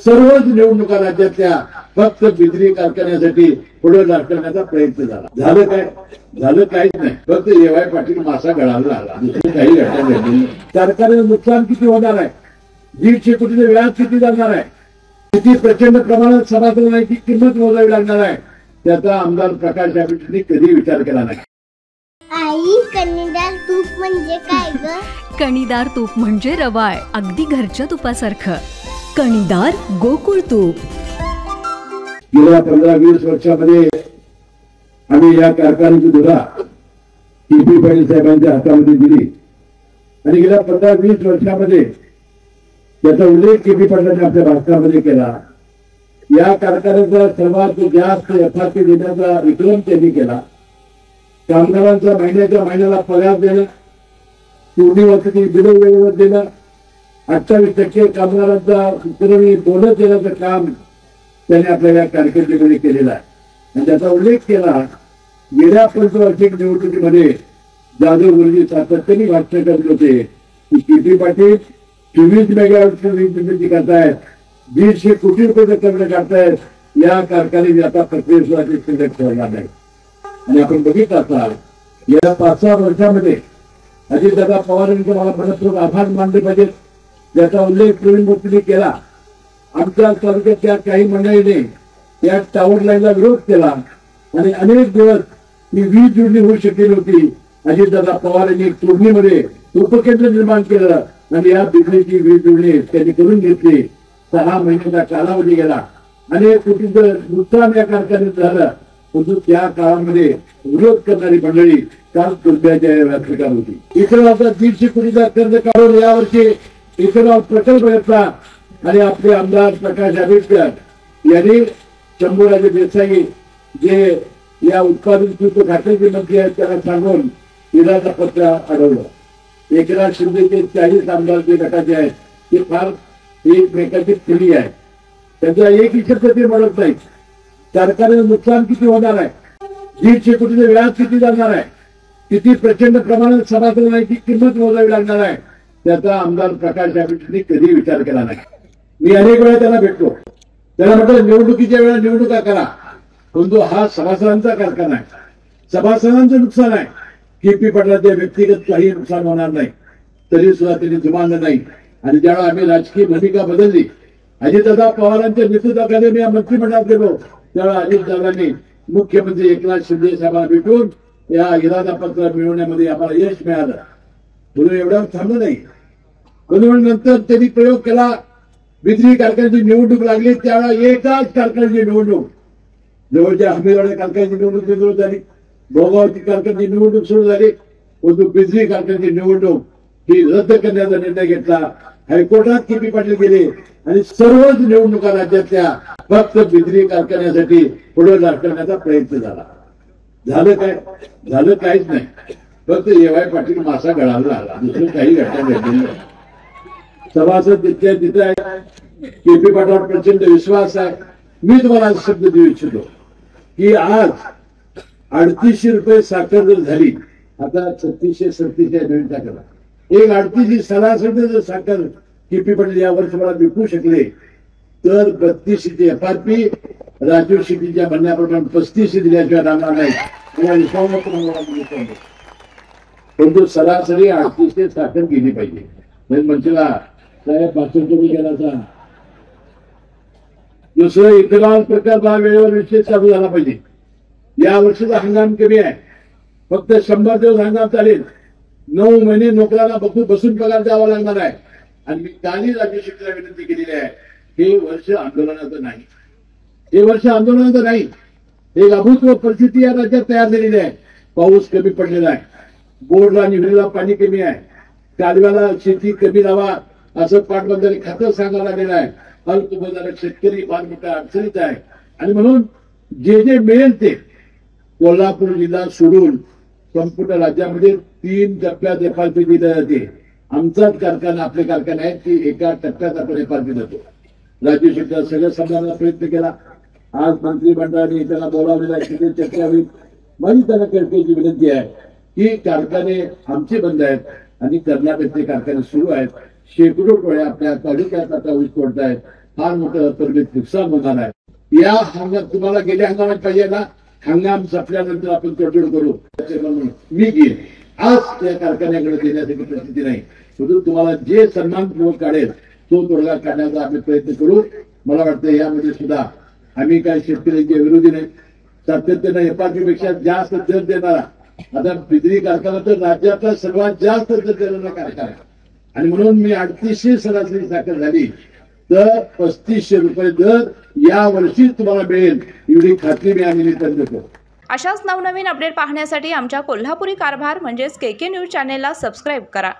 सर्वच निवडणुका राज्यातल्या फक्त बिजली कारखान्यासाठी पुढे ढकलण्याचा प्रयत्न झाला. झालं काहीच नाही. फक्त ए.वाय. पाटील मासा गळाला आला. दुसरी काही घटना घडली नाही. कारखान्याचं नुकसान किती होणार आहे, 150 कोटीचे व्याज किती जाणार आहे, किती प्रचंड प्रमाणात सभासदांची किंमत मोजावी लागणार आहे, त्याचा आमदार प्रकाश आंबेडकरांनी कधी विचार केला नाही. आई, कणीदार तूप म्हणजे काय ग? कणीदार तूप म्हणजे रवाळ, अगदी घरच्या तुपासारखं. कणीदार गोकुळ तूप. गेल्या 15-20 वर्षामध्ये आम्ही या कारखान्याची धुरा के.पी. पाटील साहेबांच्या हातामध्ये दिली आणि गेल्या 15-20 वर्षामध्ये त्याचा उल्लेख के.पी. पाटलांनी आपल्या भाषणामध्ये केला. या कारखान्याचा सर्वात जास्त एफ.आर.पी. देण्याचा विक्रम त्यांनी केला. कामगारांचा महिन्याच्या महिन्याला पगार देणं, पूर्णिमासाठी बिलं वेळेवर देणं, 28% कामगारांचा विक्रमी बोनस देण्याचं काम त्याने आपल्या या कारकिर्दीमध्ये केलेला आहे. आणि त्याचा उल्लेख केला. गेल्या पंचवार्षिक निवडणुकीमध्ये जाधव गुरुजी सातत्याने भाष्य करत होते की के.पी. पाटील 24 मेगावॉटची वीज निर्मिती करतायत, 150 कोटी रुपये खर्च करतायत. या कारखान्याची आता प्रक्रियेसाठी शिल्लक ठेवणार नाही. आणि आपण बघितलं असाल या 5-6 वर्षामध्ये अजितदादा पवारांचे मला मनपूर्वक आभार मानले पाहिजेत. ज्याचा उल्लेख प्रवीण मूर्तीने केला. आमच्या तालुक्यातल्या काही मंडळीने या टावर लाईनला विरोध केला आणि अनेक दिवस ही वीज जोडणी होऊ शकली होती. अजितदादा पवार यांनी तोडणीमध्ये उपकेंद्र निर्माण केलं आणि या बिजलीची वीज जोडणी त्यांनी करून घेतली. 6 महिन्याचा कालावधी गेला. अनेक कोटींचं नुकसान या कारखान्यात झालं. परंतु त्या काळामध्ये विरोध करणारी मंडळी काल दुर्ब्याच्या व्याख्या होती. इकडे आता 150 कोटीचा कर्ज काढून यावर्षी इथेनॉल प्रकल्प घेतला आणि आपले आमदार प्रकाश आंबेडकर यांनी शंभूराजे देसाई जे या उत्पादन शुल्क खात्याचे मंत्री आहेत त्यांना सांगून इरादा पत्र अडवलं. एकनाथ शिंदेचे 40 आमदार जे गटाचे आहेत ते फार एकमेकाची पिढी आहे. त्यांचा एकही शब्द ते म्हणत नाही. कारखान्याचं नुकसान किती होणार आहे, 150 कोटीचे व्याज किती जाणार आहे, किती प्रचंड प्रमाणात सभासदांची किंमत मोजावी लागणार आहे, त्याचा आमदार प्रकाश आंबेडकरांनी कधी विचार केला नाही. मी अनेक वेळा त्याला भेटलो. त्याला म्हटलं निवडणुकीच्या वेळेला निवडणुका करा, परंतु हा सभासदांचा कारखाना आहे, सभासदांचं नुकसान आहे. के.पी. पाटलांच्या व्यक्तिगत काही नुकसान होणार नाही. तरी सुद्धा त्यांनी जुमानलं नाही. आणि ज्यावेळेला आम्ही राजकीय भूमिका बदलली, अजितदादा पवारांच्या नेतृत्वाखाली मी या मंत्रिमंडळात गेलो, त्यावेळेला अजितदादांनी मुख्यमंत्री एकनाथ शिंदे साहेबांना भेटून या इरादा पत्र मिळवण्यामध्ये आम्हाला यश मिळालं. म्हणून एवढ्यावर थांबलं नाही. म्हणून नंतर त्यांनी प्रयोग केला. बिजली कारखान्याची निवडणूक लागली त्यावेळेला एकाच कारखान्याची निवडणूक, जवळच्या हमीरवाड्या कारखान्याची निवडणूक सुरू झाली, भोगावती कारखान्याची निवडणूक सुरू झाली. परंतु बिजली कारखान्याची निवडणूक ही रद्द करण्याचा निर्णय घेतला. हायकोर्टात के.पी. पाटील गेले आणि सर्वच निवडणुका राज्यातल्या फक्त बिजली कारखान्यासाठी पुढे ढकलण्याचा प्रयत्न झाला. झालं काहीच नाही. फक्त ए.वाय. पाटील मासा गळाला आला. दुसरं काही घटना घडली नाही. सभासद तिथे आहे. के.पी. पाटलावर प्रचंड विश्वास आहे. मी तुम्हाला शब्द देऊ इच्छितो की आज 3800 रुपये साखर जर झाली, आता 3637 नवीन टाकला, एक 38 सरासरी जर साखर के.पी. पाटील या वर्षभरात विकू शकले तर 3200 एफ.आर.पी. राजीव शेट्टीच्या म्हणण्याप्रमाणे 3500 दिल्याशिवाय राहणार नाही. परंतु सरासरी 3800 साखर गेली पाहिजे. म्हणशीला साहेब 500 गेला सांग. दुसरं इथेनॉल प्रकल्प हा वेळेवर विशेष चालू झाला पाहिजे. या वर्षीचा हंगाम कमी आहे. फक्त 100 दिवस हंगाम चालेल. 9 महिने नोकराला बसून पगार द्यावा लागणार आहे. आणि मी कालही राज्य शेट्टीला विनंती केलेली आहे, हे वर्ष आंदोलनाचं नाही, हे वर्ष आंदोलनाचं नाही. एक अभूतपूर्व परिस्थिती या राज्यात तयार झालेली आहे. पाऊस कमी पडलेला आहे, बोरला आणि विहिरीला पाणी कमी आहे, कालव्याला शेती कमी लावा असं पाटबंधारे खातं सांगायला लागलेलं आहे. अल्पभूधारक शेतकरी फार मोठ्या अडचणीत आहे. आणि म्हणून जे मिळेल ते कोल्हापूर जिल्हा सोडून संपूर्ण राज्यामध्ये 3 टप्प्यात एफ.आर.पी. दिल्या जाते. आमचाच कारखाना, आपले कारखाने आहेत की एका टप्प्यात आपण एफ.आर.पी. देतो. राज्य शेतकऱ्या सगळं समजायला प्रयत्न केला. आज मंत्रिमंडळाने त्यांना बोलावलेला आहे, चर्चा होईल. माझी त्यांना कळकळीची विनंती आहे की कारखाने आमचे बंद आहेत आणि कर्नाटकचे कारखाने सुरू आहेत. शेकडो टोळ्या आपल्या तालुक्यात आता ऊस तोडतायत. फार मोठं परिमित नुकसान होणार आहे. या हंगाम तुम्हाला गेल्या हंगामात पाहिजे ना, हंगाम संपल्यानंतर आपण तडजोड करू म्हणून मी घेईन. आज त्या कारखान्याकडे देण्यासाठी परिस्थिती नाही, म्हणून तुम्हाला जे सन्मानपूर्वक काढेल तो तोडगा काढण्याचा आम्ही प्रयत्न करू. मला वाटतं यामध्ये सुद्धा आम्ही काय शेतकऱ्यांच्या विरोधी नाही. सातत्यानं एफआरपी पेक्षा जास्त दर देणारा आता बिजली कारखाना तर राज्यातला सर्वात जास्त दर देणारा कारखाना आहे. आणि म्हणून मी 3800 सरासरी साखर झाली तर 3500 रुपये दर या वर्षी तुम्हाला मिळेल एवढी खात्री मी आम्ही देतो. अशाच नवनवीन अपडेट पाहण्यासाठी आमच्या कोल्हापुरी कारभार म्हणजेच KK न्यूज चॅनेलला सबस्क्राईब करा.